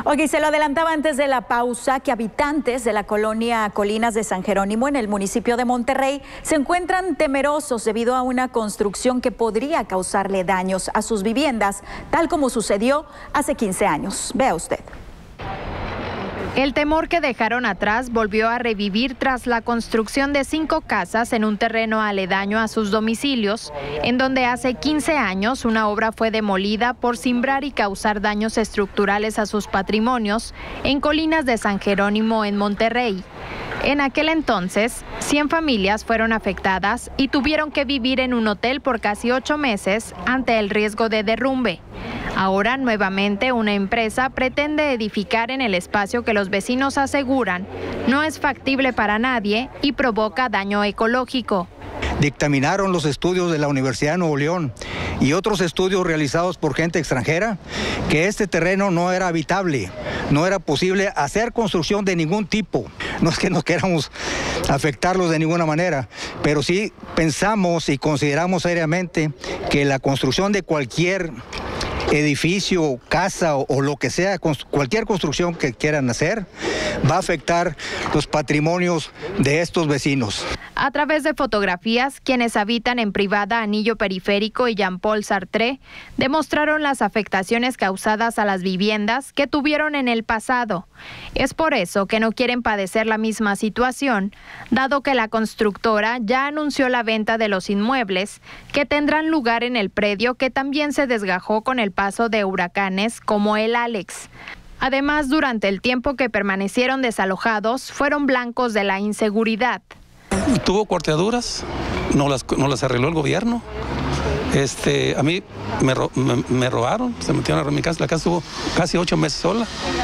Oye, se lo adelantaba antes de la pausa que habitantes de la colonia Colinas de San Jerónimo en el municipio de Monterrey se encuentran temerosos debido a una construcción que podría causarle daños a sus viviendas, tal como sucedió hace 15 años. Vea usted. El temor que dejaron atrás volvió a revivir tras la construcción de 5 casas en un terreno aledaño a sus domicilios, en donde hace 15 años una obra fue demolida por simbrar y causar daños estructurales a sus patrimonios en Colinas de San Jerónimo en Monterrey. En aquel entonces, 100 familias fueron afectadas y tuvieron que vivir en un hotel por casi 8 meses ante el riesgo de derrumbe. Ahora, nuevamente, una empresa pretende edificar en el espacio que los vecinos aseguran no es factible para nadie y provoca daño ecológico. Dictaminaron los estudios de la Universidad de Nuevo León y otros estudios realizados por gente extranjera que este terreno no era habitable, no era posible hacer construcción de ningún tipo. No es que nos queramos afectarlos de ninguna manera, pero sí pensamos y consideramos seriamente que la construcción de cualquier edificio, casa o lo que sea, cualquier construcción que quieran hacer, va a afectar los patrimonios de estos vecinos. A través de fotografías, quienes habitan en Privada Anillo Periférico y Jean-Paul Sartre demostraron las afectaciones causadas a las viviendas que tuvieron en el pasado. Es por eso que no quieren padecer la misma situación, dado que la constructora ya anunció la venta de los inmuebles que tendrán lugar en el predio que también se desgajó con el paso de huracanes como el Alex. Además, durante el tiempo que permanecieron desalojados, fueron blancos de la inseguridad. Tuvo cuarteaduras, no las arregló el gobierno. A mí me robaron, se metieron a mi casa, la casa estuvo casi 8 meses sola.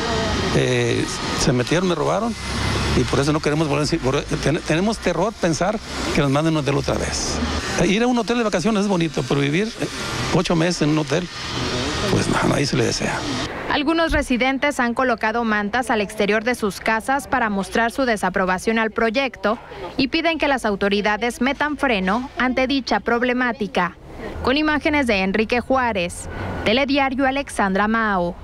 Se metieron, me robaron y por eso no queremos volver. Tenemos terror pensar que nos manden a un hotel otra vez. Ir a un hotel de vacaciones es bonito, pero vivir 8 meses en un hotel, pues no, a nadie se le desea. Algunos residentes han colocado mantas al exterior de sus casas para mostrar su desaprobación al proyecto y piden que las autoridades metan freno ante dicha problemática. Con imágenes de Enrique Juárez, Telediario Alexandra Mao.